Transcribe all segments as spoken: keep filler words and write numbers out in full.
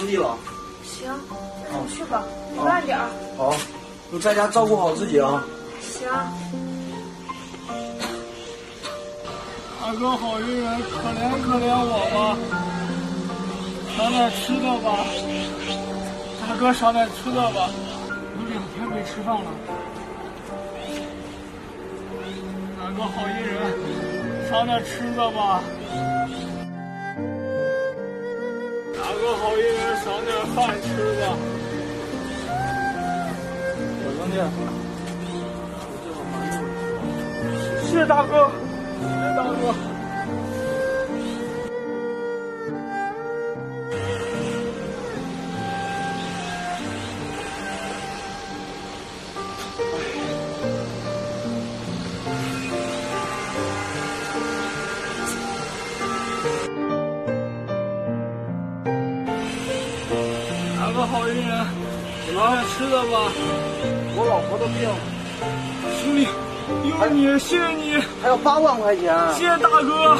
地了。 行，那你去吧，你慢点儿。 好，你在家照顾好自己啊。 行。 大哥好运人，可怜可怜我吧，赏点吃的吧。大哥赏点吃的吧，有两天没吃饭了。大哥好运人，赏点吃的吧。大哥好运人，赏点饭吃吧。 小兄弟，这个蛮重的。 谢谢大哥，谢谢大哥。大哥好运人，赏点吃的吧。 我老婆的病， 兄弟，有你，谢谢你， 还有八万块钱。 谢谢大哥。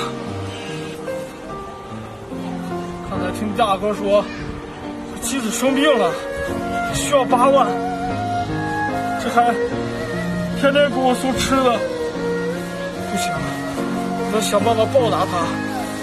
刚才听大哥说，他妻子生病了，需要八万，这还天天给我送吃的，不行，我得想办法报答他。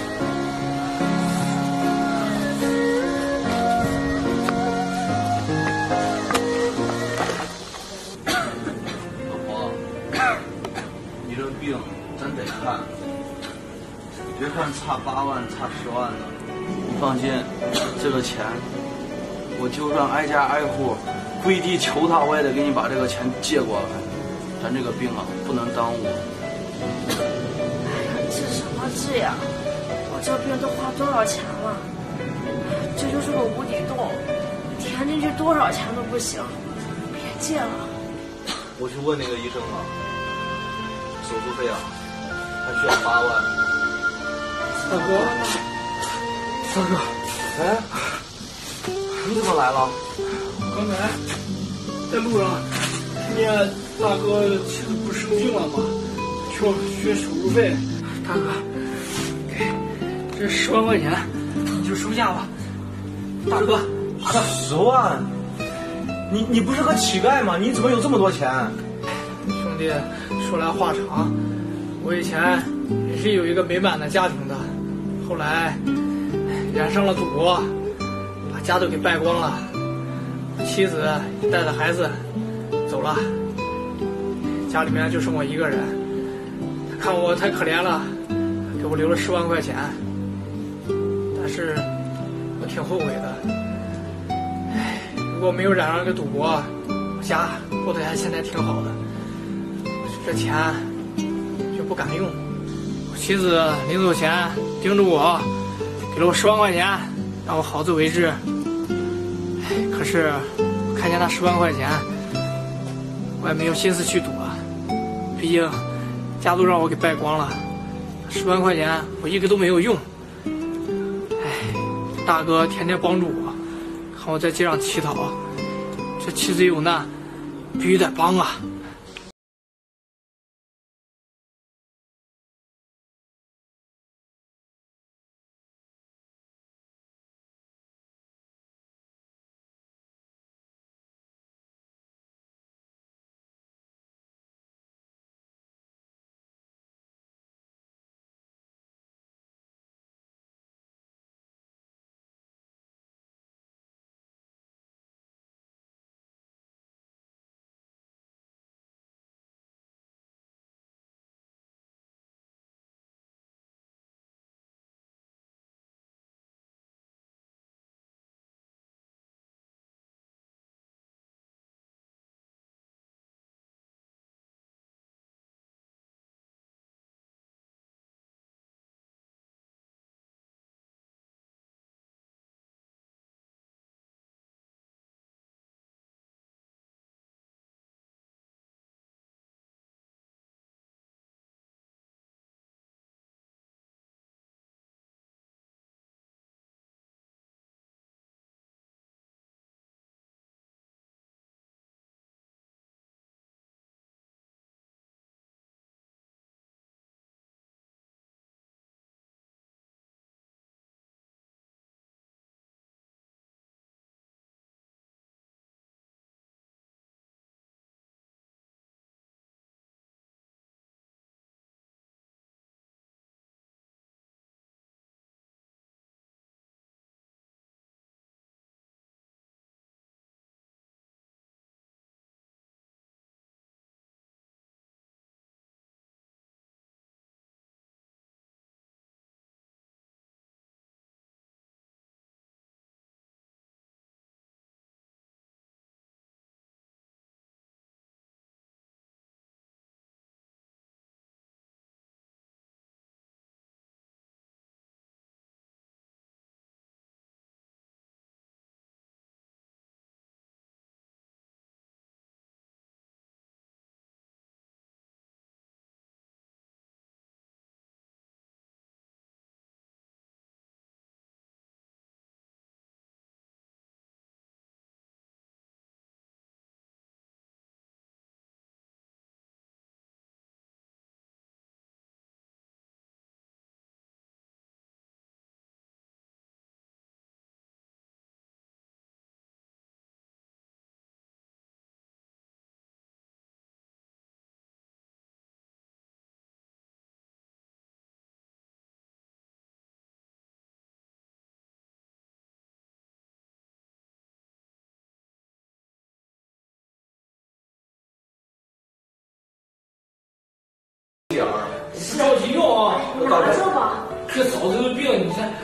病真得看，别看差八万差十万的，你放心，这个钱我就算挨家挨户跪地求他，我也得给你把这个钱借过来。咱这个病啊，不能耽误。 哎呀，治什么治呀？我这病都花多少钱了？这就是个无底洞，填进去多少钱都不行，别借了。 我去问那个医生了。手术费啊，还需要八万。 大哥，大哥， 哎，你怎么来了？ 刚才在路上听见大哥妻子不是生病了吗？需要需要手术费。大哥，给这十万块钱，你就收下吧。大哥， 十万？你你不是个乞丐吗？你怎么有这么多钱？ 兄弟，说来话长，我以前也是有一个美满的家庭的，后来染上了赌博，把家都给败光了，妻子带着孩子走了，家里面就剩我一个人。他看我太可怜了，给我留了十万块钱，但是我挺后悔的。唉，如果没有染上这个赌博，我家过得还现在挺好的。这钱就不敢用，我妻子临走前叮嘱我，给了我十万块钱，让我好自为之。哎，可是看见那十万块钱，我也没有心思去赌啊，毕竟家都让我给败光了，十万块钱我一个都没有用。哎，大哥天天帮助我，看我在街上乞讨，这妻子有难，必须得帮啊。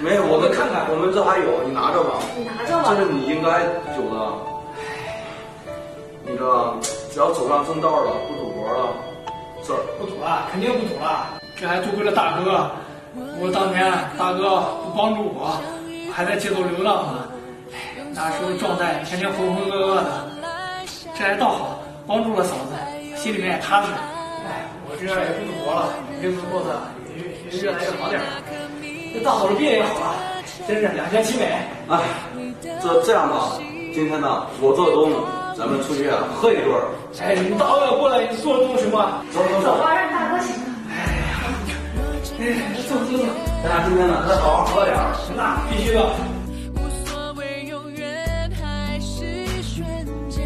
没有，我们我看看， 我们这还有，你拿着吧。 你拿着吧。 这是你应该有的。那个，只要走上正道了，不赌博了，这儿不赌了，肯定不赌了。这还多亏了大哥，我当年大哥不帮助我，我还在街头流浪呢。那时候状态天天浑浑噩噩的，这还倒好，帮助了嫂子，心里面也踏实。哎，我这样也不赌博了，日子过得也也越来越好点了。这大嫂的病也好了，真是两全其美。 哎，这这样吧，今天呢，我做东，咱们出去啊喝一顿。 哎，你大老远过来，你做了东西吗？ 走走走， 走吧，让大哥请。 哎呀，哎，走走走， 咱俩今天呢，再好好喝点儿。 那必须的。 无所谓，永远还是瞬间。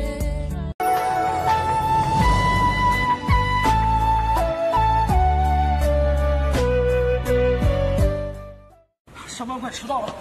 上班快迟到了，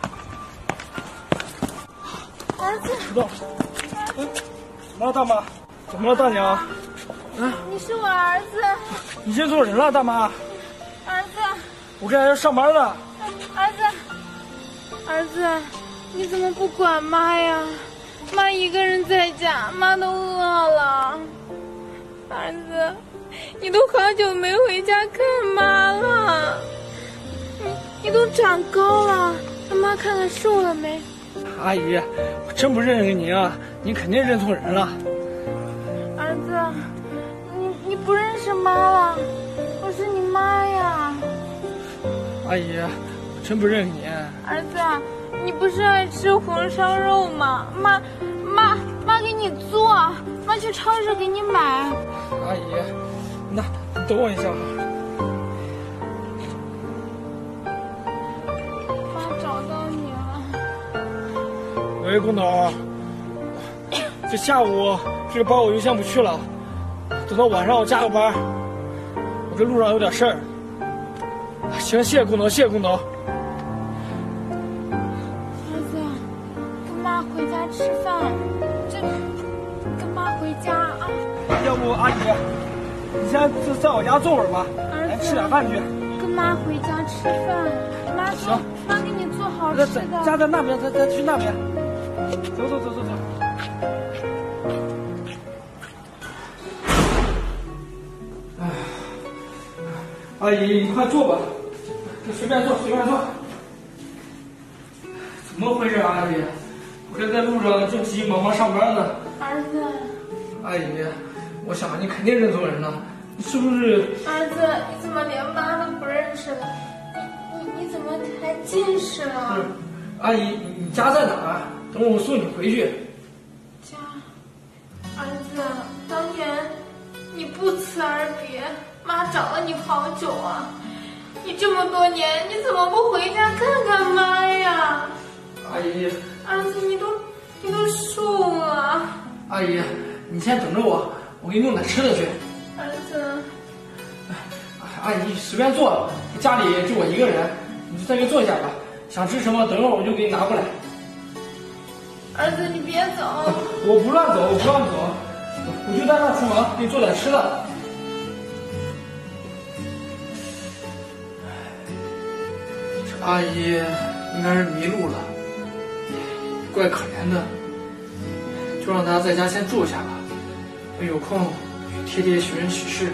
儿子， 迟到了。嗯，怎么了，大妈？怎么了，大娘？嗯， 你是我儿子， 你认错人了，大妈。 儿子， 我这还要上班呢。 儿子，儿子，你怎么不管妈呀？妈一个人在家，妈都饿了。儿子，你都好久没回家看妈了。你你都长高了，让妈看看瘦了没？ 阿姨，我真不认识您啊，您肯定认错人了。 儿子，你你不认识妈了？我是你妈呀。 阿姨，我真不认识您。 儿子，你不是爱吃红烧肉吗？妈，妈，妈给你做，妈去超市给你买。 阿姨，那你等我一下。 妈找到你了。 喂，工头，这下午这个包我邮箱不去了，等到晚上我加个班，我这路上有点事儿。行，谢谢工头，谢谢工头。 儿子，跟妈回家吃饭，这跟妈回家啊。 要不阿姨，你先在在我家坐会儿吧， 儿子， 咱吃点饭去。 跟妈回家吃饭。妈说行， 妈给你做好那吃的。 家在那边，咱咱去那边。走走走走走。哎，阿姨，你快坐吧，就随便坐，随便坐。怎么回事，阿姨？我这在路上正急急忙忙上班呢。 儿子， 阿姨，我想你肯定认错人了，你是不是？ 儿子，你怎么连妈都不认识了？你你你怎么还近视了？ 不是，阿姨，你你家在哪儿？等我送你回去。 家，儿子，当年你不辞而别，妈找了你好久啊！你这么多年，你怎么不回家看看妈呀？ 阿姨， 儿子，你都你都瘦了。 阿姨，你先等着我，我给你弄点吃的去。 儿子， 阿姨随便坐，家里就我一个人，你就在这坐下吧。想吃什么，等会儿我就给你拿过来。 儿子，你别走。 我不乱走，我不乱走，我就在那厨房给你做点吃的。这阿姨应该是迷路了，怪可怜的，就让她在家先住下吧，等有空贴贴寻人启事。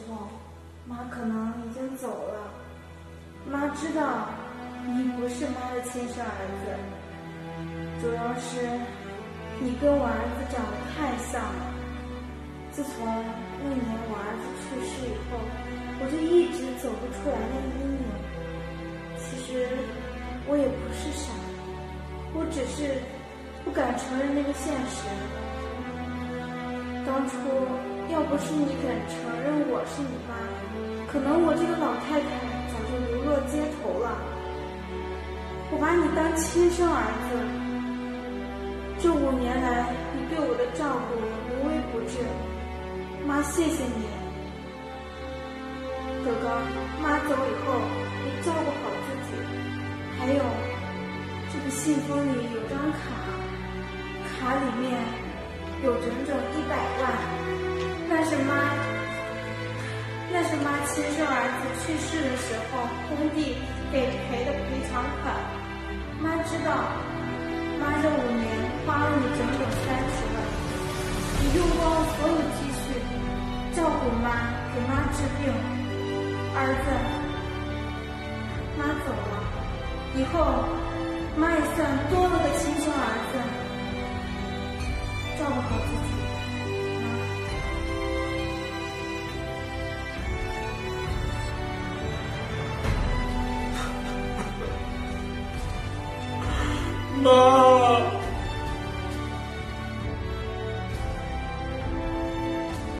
候，妈可能已经走了。妈知道你不是妈的亲生儿子，主要是你跟我儿子长得太像了。自从那年我儿子去世以后，我就一直走不出来那个阴影。其实我也不是傻，我只是不敢承认那个现实。当初要不是你肯承认我是你妈，可能我这个老太太早就流落街头了。我把你当亲生儿子，这五年来你对我的照顾无微不至，妈谢谢你。哥哥，妈走以后你照顾好自己。还有，这个信封里有张卡，卡里面有整整一百万，那是妈，那是妈亲生儿子去世的时候工地给赔的赔偿款。妈知道，妈这五年花了你整整三十万，你用光了所有积蓄，照顾妈，给妈治病。儿子，妈走了，以后妈也算多了个亲生儿子，照顾好自己。 妈。